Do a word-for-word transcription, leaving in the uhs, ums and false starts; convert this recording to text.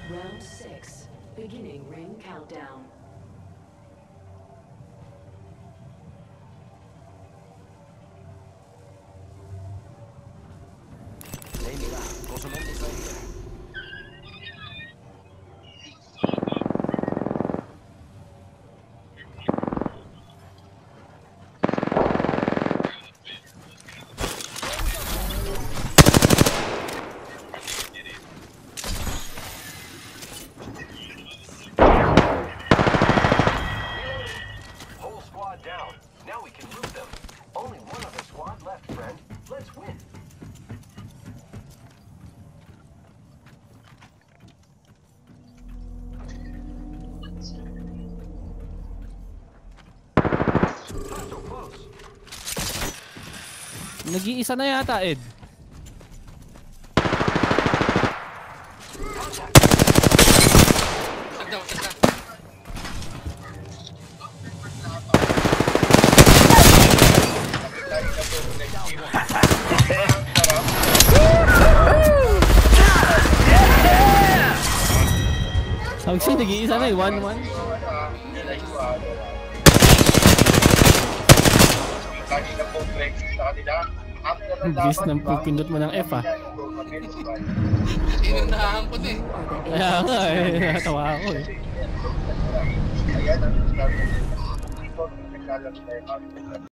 Round six, beginning ring countdown. Hey mira, Rosamond is right here. Whole squad down. Now we can move them. Only one other squad left, friend. Let's win. Not so close. Nag-iisa na yata, Ed. Tagda, tagda. Sabi siya, nag-iisa na eh. one one. Ang bilis ng pipindot mo ng F ah. Yun yung nakakampot eh. Kaya nga eh, natawa ako eh. Ayan ang